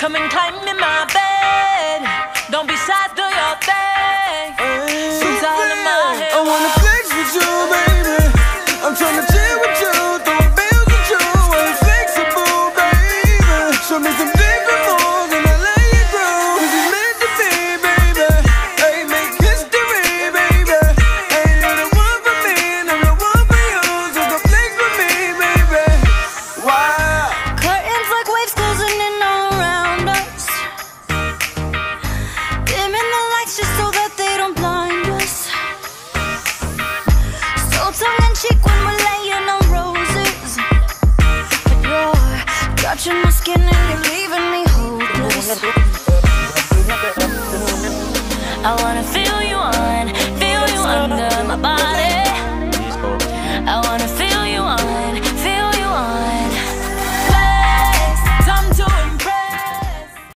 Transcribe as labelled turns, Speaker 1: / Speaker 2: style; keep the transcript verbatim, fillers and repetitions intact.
Speaker 1: Come and climb in my bed. Don't be shy, do your thing. It's all in my head.
Speaker 2: I wanna flex with you, baby. I'm tryna chill with you, throw bills with you. I'm flexible, baby. Show me some different moves and I let you through. Cause it's meant to be, baby. Hey, make history, baby. Ain't you're the one for me and I'm the one for you. So come flex with me, baby. Wow.
Speaker 3: Curtains like waves closing in all around us. Dimming the lights just so that they don't blind us. So tongue in cheek when we're laying on roses. But you're touching my skin and you're leaving me hopeless. I wanna feel you on, feel you under my body. I wanna feel you on.